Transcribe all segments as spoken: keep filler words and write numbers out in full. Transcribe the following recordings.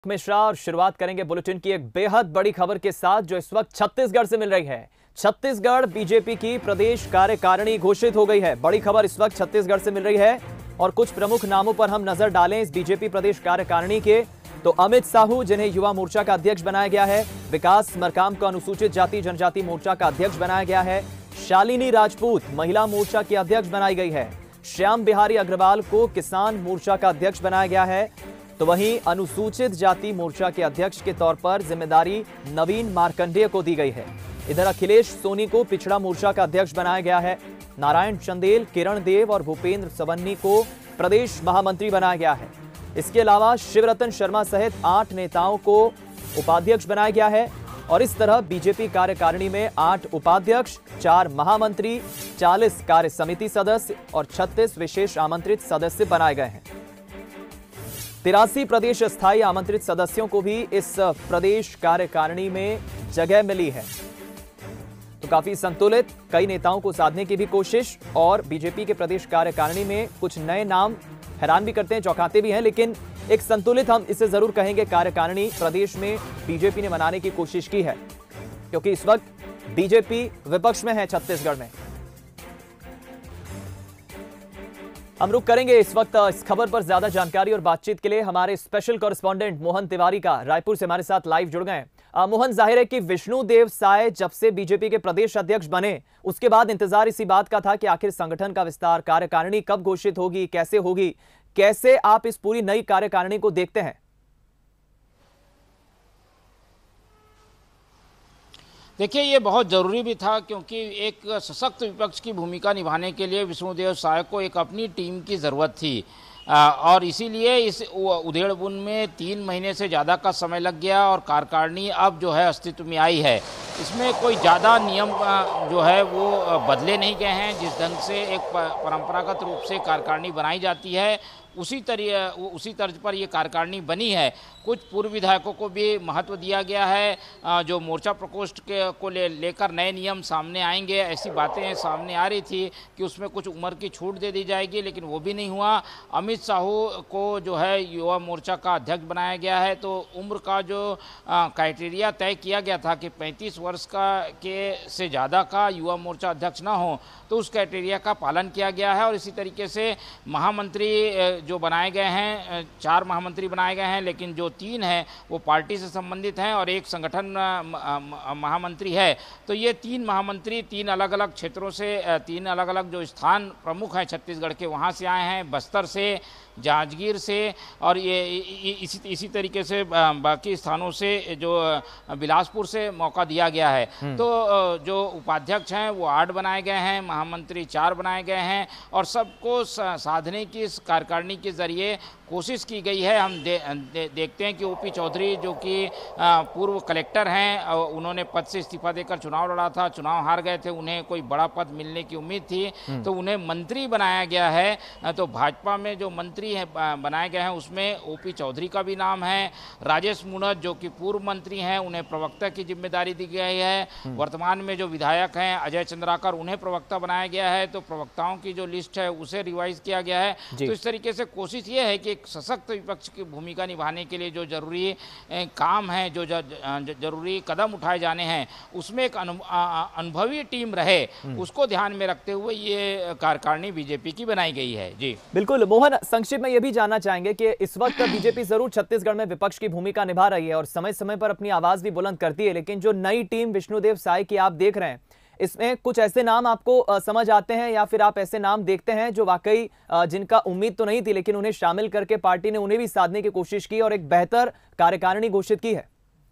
मिश्रा और शुरुआत करेंगे बुलेटिन की एक बेहद बड़ी खबर के साथ जो इस वक्त छत्तीसगढ़ से मिल रही है। छत्तीसगढ़ बीजेपी की प्रदेश कार्यकारिणी घोषित हो गई है। बड़ी खबर इस वक्त छत्तीसगढ़ से मिल रही है और कुछ प्रमुख नामों पर हम नजर डालें इस बीजेपी प्रदेश कार्यकारिणी के, तो अमित साहू जिन्हें युवा मोर्चा का अध्यक्ष बनाया गया है, विकास मरकाम को अनुसूचित जाति जनजाति मोर्चा का अध्यक्ष बनाया गया है, शालिनी राजपूत महिला मोर्चा की अध्यक्ष बनाई गई है, श्याम बिहारी अग्रवाल को किसान मोर्चा का अध्यक्ष बनाया गया है, तो वहीं अनुसूचित जाति मोर्चा के अध्यक्ष के तौर पर जिम्मेदारी नवीन मार्कंडेय को दी गई है। इधर अखिलेश सोनी को पिछड़ा मोर्चा का अध्यक्ष बनाया गया है। नारायण चंदेल, किरण देव और भूपेंद्र सवन्नी को प्रदेश महामंत्री बनाया गया है। इसके अलावा शिवरतन शर्मा सहित आठ नेताओं को उपाध्यक्ष बनाया गया है और इस तरह बीजेपी कार्यकारिणी में आठ उपाध्यक्ष, चार महामंत्री, चालीस कार्य समिति सदस्य और छत्तीस विशेष आमंत्रित सदस्य बनाए गए हैं। तिरासी प्रदेश स्थायी आमंत्रित सदस्यों को भी इस प्रदेश कार्यकारिणी में जगह मिली है। तो काफी संतुलित कई नेताओं को साधने की भी कोशिश और बीजेपी के प्रदेश कार्यकारिणी में कुछ नए नाम हैरान भी करते हैं, चौंकाते भी हैं, लेकिन एक संतुलित हम इसे जरूर कहेंगे कार्यकारिणी प्रदेश में बीजेपी ने बनाने की कोशिश की है, क्योंकि इस वक्त बीजेपी विपक्ष में है छत्तीसगढ़ में। हम रुक करेंगे इस वक्त इस खबर पर ज्यादा जानकारी और बातचीत के लिए हमारे स्पेशल कॉरेस्पॉन्डेंट मोहन तिवारी का रायपुर से हमारे साथ लाइव जुड़ गए। मोहन, जाहिर है कि विष्णुदेव साय जब से बीजेपी के प्रदेश अध्यक्ष बने उसके बाद इंतजार इसी बात का था कि आखिर संगठन का विस्तार, कार्यकारिणी कब घोषित होगी, कैसे होगी, कैसे आप इस पूरी नई कार्यकारिणी को देखते हैं? देखिए, ये बहुत ज़रूरी भी था क्योंकि एक सशक्त विपक्ष की भूमिका निभाने के लिए विष्णुदेव साय को एक अपनी टीम की ज़रूरत थी और इसीलिए इस उधेड़-बुन में तीन महीने से ज़्यादा का समय लग गया और कार्यकारिणी अब जो है अस्तित्व में आई है। इसमें कोई ज़्यादा नियम जो है वो बदले नहीं गए हैं। जिस ढंग से एक परंपरागत रूप से कार्यकारिणी बनाई जाती है उसी तरह उसी तर्ज पर ये कार्यकारिणी बनी है। कुछ पूर्व विधायकों को भी महत्व दिया गया है। जो मोर्चा प्रकोष्ठ के को ले लेकर नए नियम सामने आएंगे, ऐसी बातें सामने आ रही थी कि उसमें कुछ उम्र की छूट दे दी जाएगी, लेकिन वो भी नहीं हुआ। अमित साहू को जो है युवा मोर्चा का अध्यक्ष बनाया गया है, तो उम्र का जो क्राइटेरिया तय किया गया था कि पैंतीस वर्ष का के से ज़्यादा का युवा मोर्चा अध्यक्ष ना हो, तो उस क्राइटेरिया का पालन किया गया है। और इसी तरीके से महामंत्री जो बनाए गए हैं, चार महामंत्री बनाए गए हैं, लेकिन जो तीन हैं वो पार्टी से संबंधित हैं और एक संगठन महामंत्री है। तो ये तीन महामंत्री तीन अलग अलग क्षेत्रों से, तीन अलग अलग जो स्थान प्रमुख हैं छत्तीसगढ़ के, वहाँ से आए हैं, बस्तर से, जांजगीर से और ये इसी इसी तरीके से बाकी स्थानों से, जो बिलासपुर से मौका दिया गया है। तो जो उपाध्यक्ष हैं वो आठ बनाए गए हैं, महामंत्री चार बनाए गए हैं और सबको साधने की इस कार्यकारिणी के जरिए कोशिश की गई है। हम दे, दे, देखते हैं कि ओपी चौधरी जो कि पूर्व कलेक्टर हैं, उन्होंने पद से इस्तीफा देकर चुनाव लड़ा था, चुनाव हार गए थे, उन्हें कोई बड़ा पद मिलने की उम्मीद थी, तो उन्हें मंत्री बनाया गया है। तो भाजपा में जो मंत्री हैं बनाए गए हैं उसमें ओपी चौधरी का भी नाम है। राजेश मुणत जो कि पूर्व मंत्री हैं, उन्हें प्रवक्ता की जिम्मेदारी दी गई है। वर्तमान में जो विधायक हैं अजय चंद्राकर, उन्हें प्रवक्ता बनाया गया है। तो प्रवक्ताओं की जो लिस्ट है उसे रिवाइज किया गया है। तो इस तरीके से कोशिश ये है कि सशक्त विपक्ष की भूमिका निभाने के लिए जो जरूरी काम है, जो जरूरी कदम उठाए जाने हैं, उसमें एक अनुभवी टीम रहे, उसको ध्यान में रखते हुए ये कार्यकारिणी बीजेपी की बनाई गई है। जी बिल्कुल मोहन, संक्षिप्त में ये भी जानना चाहेंगे कि इस वक्त बीजेपी जरूर छत्तीसगढ़ में विपक्ष की भूमिका निभा रही है और समय समय पर अपनी आवाज भी बुलंद करती है, लेकिन जो नई टीम विष्णुदेव साय की आप देख रहे हैं, इसमें कुछ ऐसे नाम आपको समझ आते हैं या फिर आप ऐसे नाम देखते हैं जो वाकई जिनका उम्मीद तो नहीं थी लेकिन उन्हें शामिल करके पार्टी ने उन्हें भी साधने की कोशिश की और एक बेहतर कार्यकारिणी घोषित की है?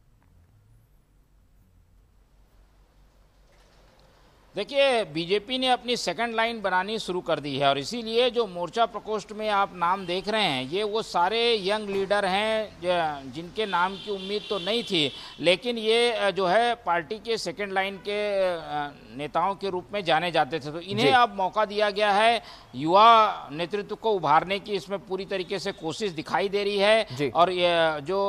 देखिए, बीजेपी ने अपनी सेकंड लाइन बनानी शुरू कर दी है और इसीलिए जो मोर्चा प्रकोष्ठ में आप नाम देख रहे हैं ये वो सारे यंग लीडर हैं जिनके नाम की उम्मीद तो नहीं थी, लेकिन ये जो है पार्टी के सेकंड लाइन के नेताओं के रूप में जाने जाते थे। तो इन्हें अब मौका दिया गया है। युवा नेतृत्व को उभारने की इसमें पूरी तरीके से कोशिश दिखाई दे रही है और ये जो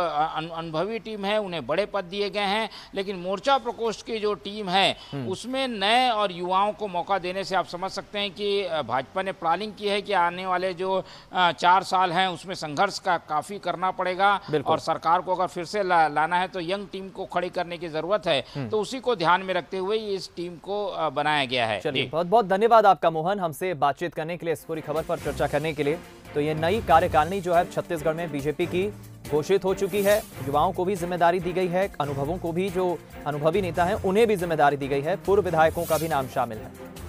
अनुभवी टीम है उन्हें बड़े पद दिए गए हैं, लेकिन मोर्चा प्रकोष्ठ की जो टीम है उसमें नए और युवाओं को मौका देने से आप समझ सकते हैं कि भाजपा ने प्लानिंग की है कि आने वाले जो चार साल हैं उसमें संघर्ष का काफ़ी करना पड़ेगा और सरकार को अगर फिर से ला, लाना है तो यंग टीम को खड़ी करने की ज़रूरत है। तो उसी को ध्यान में रखते हुए इस टीम को बनाया गया है। चलिए, बहुत बहुत धन्यवाद आपका मोहन, हमसे बातचीत करने के लिए, इस पूरी खबर पर चर्चा करने के लिए। तो ये नई कार्यकारिणी जो है छत्तीसगढ़ में बीजेपी की घोषित हो चुकी है। युवाओं को भी जिम्मेदारी दी गई है, अनुभवों को भी, जो अनुभवी नेता हैं उन्हें भी जिम्मेदारी दी गई है, पूर्व विधायकों का भी नाम शामिल है।